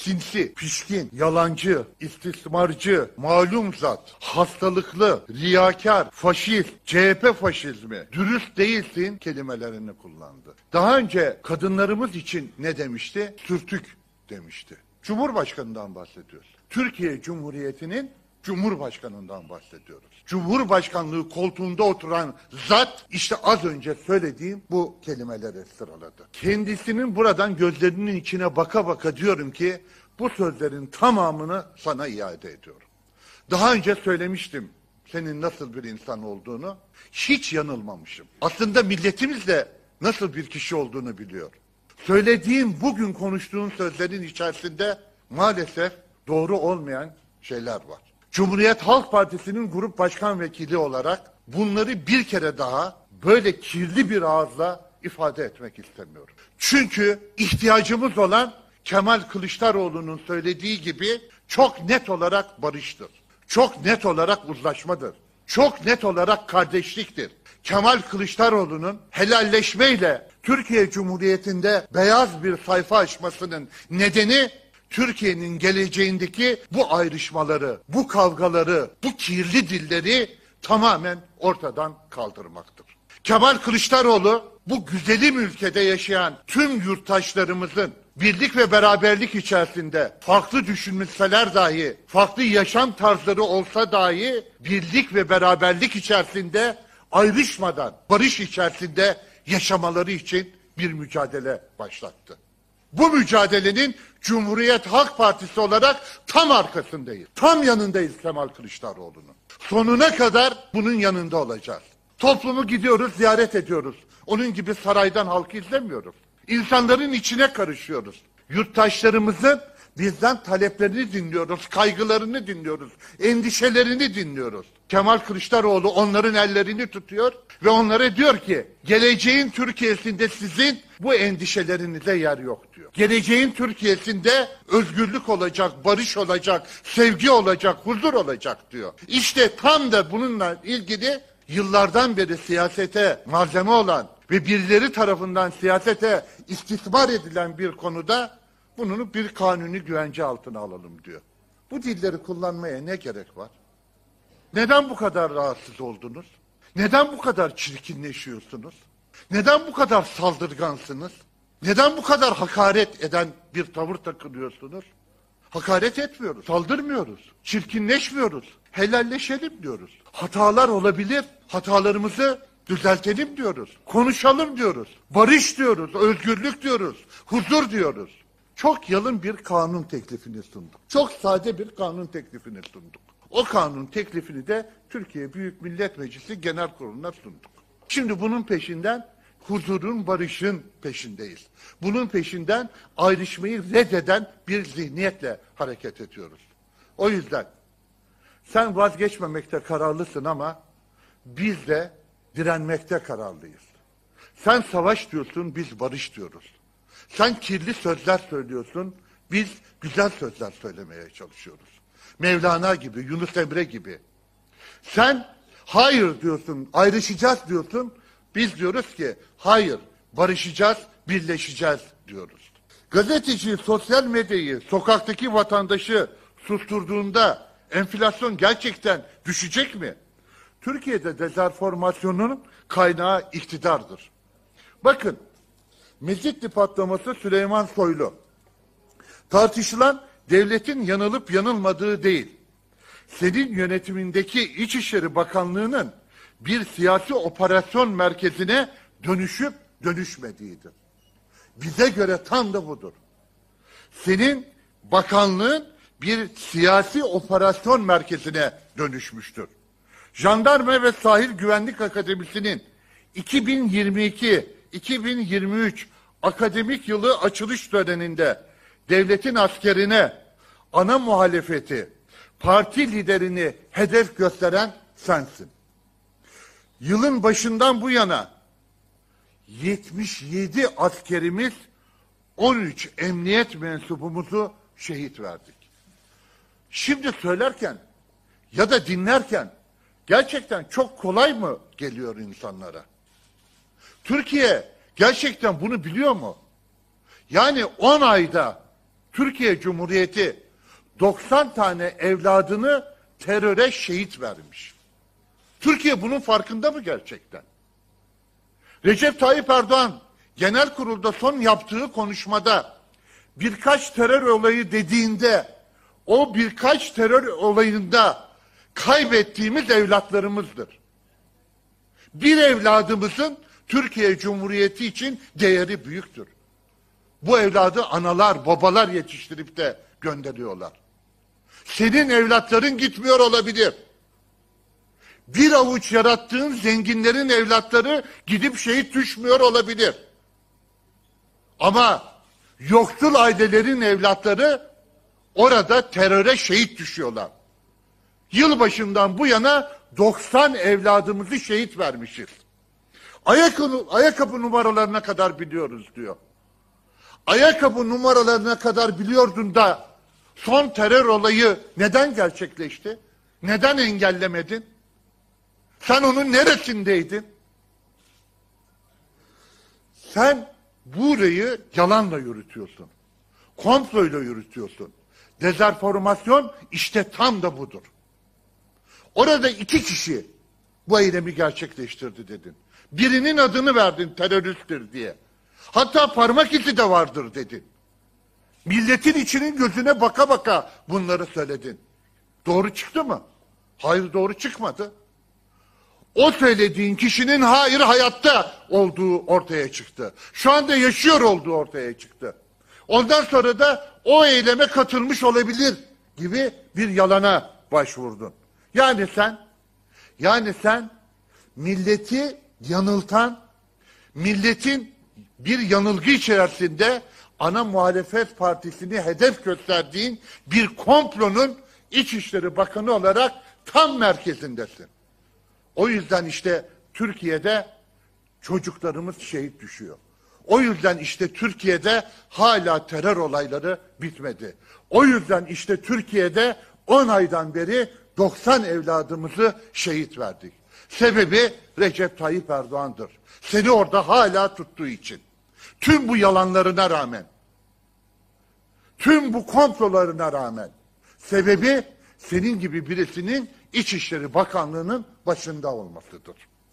sinsi, pişkin, yalancı, istismarcı, malum zat, hastalıklı, riyakar, faşist, CHP faşizmi, dürüst değilsin kelimelerini kullandı. Daha önce kadınlarımız için ne demişti? Sürtük demişti. Cumhurbaşkanından bahsediyoruz. Türkiye Cumhuriyeti'nin Cumhurbaşkanından bahsediyoruz. Cumhurbaşkanlığı koltuğunda oturan zat işte az önce söylediğim bu kelimeleri sıraladı. Kendisinin buradan gözlerinin içine baka baka diyorum ki bu sözlerin tamamını sana iade ediyorum. Daha önce söylemiştim senin nasıl bir insan olduğunu. Hiç yanılmamışım. Aslında milletimiz de nasıl bir kişi olduğunu biliyor. Söylediğim, bugün konuştuğum sözlerin içerisinde maalesef doğru olmayan şeyler var. Cumhuriyet Halk Partisi'nin grup başkan vekili olarak bunları bir kere daha böyle kirli bir ağızla ifade etmek istemiyorum. Çünkü ihtiyacımız olan Kemal Kılıçdaroğlu'nun söylediği gibi çok net olarak barıştır. Çok net olarak uzlaşmadır. Çok net olarak kardeşliktir. Kemal Kılıçdaroğlu'nun helalleşmeyle Türkiye Cumhuriyeti'nde beyaz bir sayfa açmasının nedeni Türkiye'nin geleceğindeki bu ayrışmaları, bu kavgaları, bu kirli dilleri tamamen ortadan kaldırmaktır. Kemal Kılıçdaroğlu bu güzelim ülkede yaşayan tüm yurttaşlarımızın birlik ve beraberlik içerisinde farklı düşünmeler dahi, farklı yaşam tarzları olsa dahi birlik ve beraberlik içerisinde ayrışmadan, barış içerisinde yaşamaları için bir mücadele başlattı. Bu mücadelenin Cumhuriyet Halk Partisi olarak tam arkasındayız. Tam yanındayız Kemal Kılıçdaroğlu'nun. Sonuna kadar bunun yanında olacağız. Toplumu gidiyoruz, ziyaret ediyoruz. Onun gibi saraydan halkı izlemiyoruz. İnsanların içine karışıyoruz. Yurttaşlarımızın bizden taleplerini dinliyoruz, kaygılarını dinliyoruz, endişelerini dinliyoruz. Kemal Kılıçdaroğlu onların ellerini tutuyor ve onlara diyor ki geleceğin Türkiye'sinde sizin bu endişelerinize yer yok diyor. Geleceğin Türkiye'sinde özgürlük olacak, barış olacak, sevgi olacak, huzur olacak diyor. İşte tam da bununla ilgili yıllardan beri siyasete malzeme olan ve birileri tarafından siyasete istismar edilen bir konuda bunu bir kanuni güvence altına alalım diyor. Bu dilleri kullanmaya ne gerek var? Neden bu kadar rahatsız oldunuz? Neden bu kadar çirkinleşiyorsunuz? Neden bu kadar saldırgansınız? Neden bu kadar hakaret eden bir tavır takınıyorsunuz? Hakaret etmiyoruz, saldırmıyoruz, çirkinleşmiyoruz, helalleşelim diyoruz. Hatalar olabilir, hatalarımızı düzeltelim diyoruz, konuşalım diyoruz, barış diyoruz, özgürlük diyoruz, huzur diyoruz. Çok yalın bir kanun teklifini sunduk. Çok sade bir kanun teklifini sunduk. O kanun teklifini de Türkiye Büyük Millet Meclisi Genel Kurulu'na sunduk. Şimdi bunun peşinden huzurun, barışın peşindeyiz. Bunun peşinden ayrışmayı reddeden bir zihniyetle hareket ediyoruz. O yüzden sen vazgeçmemekte kararlısın ama biz de direnmekte kararlıyız. Sen savaş diyorsun, biz barış diyoruz. Sen kirli sözler söylüyorsun, biz güzel sözler söylemeye çalışıyoruz. Mevlana gibi, Yunus Emre gibi. Sen hayır diyorsun, ayrışacağız diyorsun, biz diyoruz ki hayır, barışacağız, birleşeceğiz diyoruz. Gazeteci sosyal medyayı, sokaktaki vatandaşı susturduğunda enflasyon gerçekten düşecek mi? Türkiye'de dezenformasyonun kaynağı iktidardır. Bakın, Mezitli patlaması Süleyman Soylu. Tartışılan devletin yanılıp yanılmadığı değil, senin yönetimindeki İçişleri Bakanlığı'nın bir siyasi operasyon merkezine dönüşüp dönüşmediğidir. Bize göre tam da budur. Senin bakanlığın bir siyasi operasyon merkezine dönüşmüştür. Jandarma ve Sahil Güvenlik Akademisi'nin 2022-2023 akademik yılı açılış töreninde devletin askerine ana muhalefeti, parti liderini hedef gösteren sensin. Yılın başından bu yana 77 askerimiz, 13 emniyet mensubumuzu şehit verdik. Şimdi söylerken ya da dinlerken gerçekten çok kolay mı geliyor insanlara? Türkiye gerçekten bunu biliyor mu? Yani 10 ayda Türkiye Cumhuriyeti 90 tane evladını teröre şehit vermiş. Türkiye bunun farkında mı gerçekten? Recep Tayyip Erdoğan genel kurulda son yaptığı konuşmada birkaç terör olayı dediğinde o birkaç terör olayında kaybettiğimiz evlatlarımızdır. Bir evladımızın Türkiye Cumhuriyeti için değeri büyüktür. Bu evladı analar, babalar yetiştirip de gönderiyorlar. Senin evlatların gitmiyor olabilir. Bir avuç yarattığın zenginlerin evlatları gidip şehit düşmüyor olabilir. Ama yoksul ailelerin evlatları orada teröre şehit düşüyorlar. Yılbaşından bu yana 90 evladımızı şehit vermişiz. Ayakkabı numaralarına kadar biliyoruz diyor. Ayakkabı numaralarına kadar biliyordun da son terör olayı neden gerçekleşti? Neden engellemedin? Sen onun neresindeydin? Sen burayı yalanla yürütüyorsun. Komployla yürütüyorsun. Dezenformasyon işte tam da budur. Orada 2 kişi bu eylemi gerçekleştirdi dedin. Birinin adını verdin teröristtir diye. Hatta parmak izi de vardır dedin. Milletin içinin gözüne baka baka bunları söyledin. Doğru çıktı mı? Hayır, doğru çıkmadı. O söylediğin kişinin hayır hayatta olduğu ortaya çıktı. Şu anda yaşıyor olduğu ortaya çıktı. Ondan sonra da o eyleme katılmış olabilir gibi bir yalana başvurdun. Yani sen milleti yanıltan, milletin bir yanılgı içerisinde ana muhalefet partisini hedef gösterdiğin bir komplonun İçişleri Bakanı olarak tam merkezindesin. O yüzden işte Türkiye'de çocuklarımız şehit düşüyor. O yüzden işte Türkiye'de hala terör olayları bitmedi. O yüzden işte Türkiye'de 10 aydan beri 90 evladımızı şehit verdik. Sebebi Recep Tayyip Erdoğan'dır. Seni orada hala tuttuğu için. Tüm bu yalanlarına rağmen, tüm bu komplolarına rağmen, sebebi senin gibi birisinin İçişleri Bakanlığı'nın başında olmasıdır.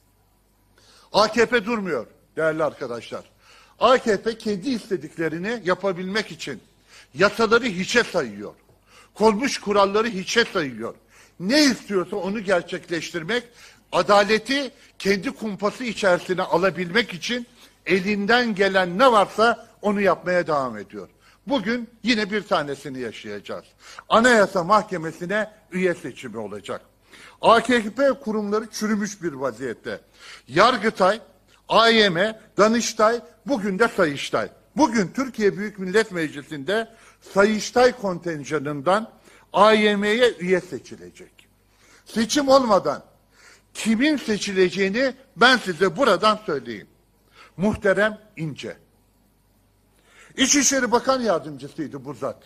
AKP durmuyor değerli arkadaşlar. AKP kendi istediklerini yapabilmek için yasaları hiçe sayıyor. Konmuş kuralları hiçe sayıyor. Ne istiyorsa onu gerçekleştirmek, adaleti kendi kumpası içerisine alabilmek için elinden gelen ne varsa onu yapmaya devam ediyor. Bugün yine bir tanesini yaşayacağız. Anayasa Mahkemesi'ne üye seçimi olacak. AKP kurumları çürümüş bir vaziyette. Yargıtay, AYM, Danıştay, bugün de Sayıştay. Bugün Türkiye Büyük Millet Meclisi'nde Sayıştay kontenjanından AYM'ye üye seçilecek. Seçim olmadan kimin seçileceğini ben size buradan söyleyeyim. Muhterem İnce. İçişleri Bakan Yardımcısıydı bu zat.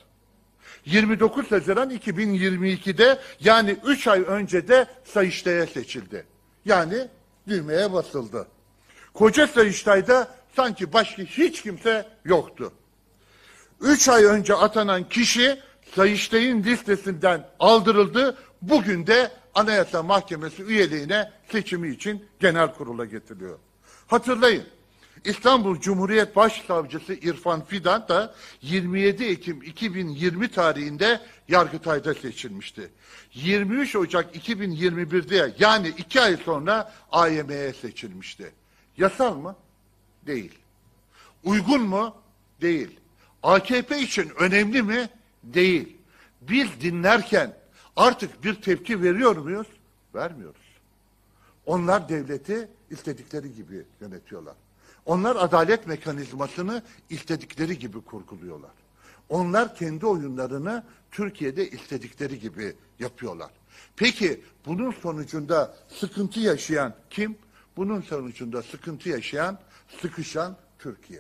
29 Haziran 2022'de yani 3 ay önce de Sayıştay'a seçildi. Yani düğmeye basıldı. Koca Sayıştay'da sanki başka hiç kimse yoktu. 3 ay önce atanan kişi Sayıştay'ın listesinden aldırıldı. Bugün de Anayasa Mahkemesi üyeliğine seçimi için genel kurula getiriliyor. Hatırlayın. İstanbul Cumhuriyet Başsavcısı İrfan Fidan da 27 Ekim 2020 tarihinde Yargıtay'da seçilmişti. 23 Ocak 2021'de yani 2 ay sonra AYM'ye seçilmişti. Yasal mı? Değil. Uygun mu? Değil. AKP için önemli mi? Değil. Biz dinlerken artık bir tepki veriyor muyuz? Vermiyoruz. Onlar devleti istedikleri gibi yönetiyorlar. Onlar adalet mekanizmasını istedikleri gibi kurguluyorlar. Onlar kendi oyunlarını Türkiye'de istedikleri gibi yapıyorlar. Peki bunun sonucunda sıkıntı yaşayan kim? Bunun sonucunda sıkıntı yaşayan, sıkışan Türkiye.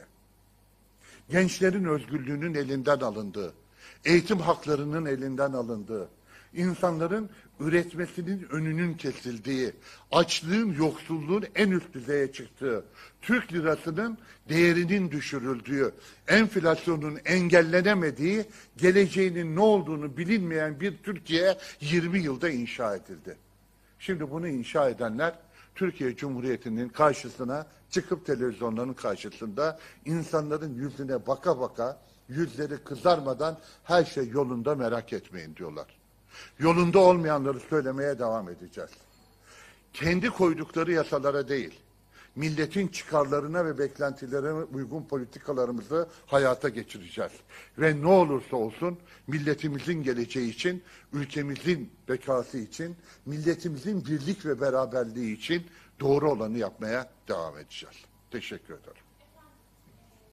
Gençlerin özgürlüğünün elinden alındığı, eğitim haklarının elinden alındığı, insanların üretmesinin önünün kesildiği, açlığın, yoksulluğun en üst düzeye çıktığı, Türk lirasının değerinin düşürüldüğü, enflasyonun engellenemediği, geleceğinin ne olduğunu bilinmeyen bir Türkiye 20 yılda inşa edildi. Şimdi bunu inşa edenler Türkiye Cumhuriyeti'nin karşısına çıkıp televizyonların karşısında insanların yüzüne baka baka, yüzleri kızarmadan her şey yolunda, merak etmeyin diyorlar. Yolunda olmayanları söylemeye devam edeceğiz. Kendi koydukları yasalara değil, milletin çıkarlarına ve beklentilerine uygun politikalarımızı hayata geçireceğiz. Ve ne olursa olsun milletimizin geleceği için, ülkemizin bekası için, milletimizin birlik ve beraberliği için doğru olanı yapmaya devam edeceğiz. Teşekkür ederim.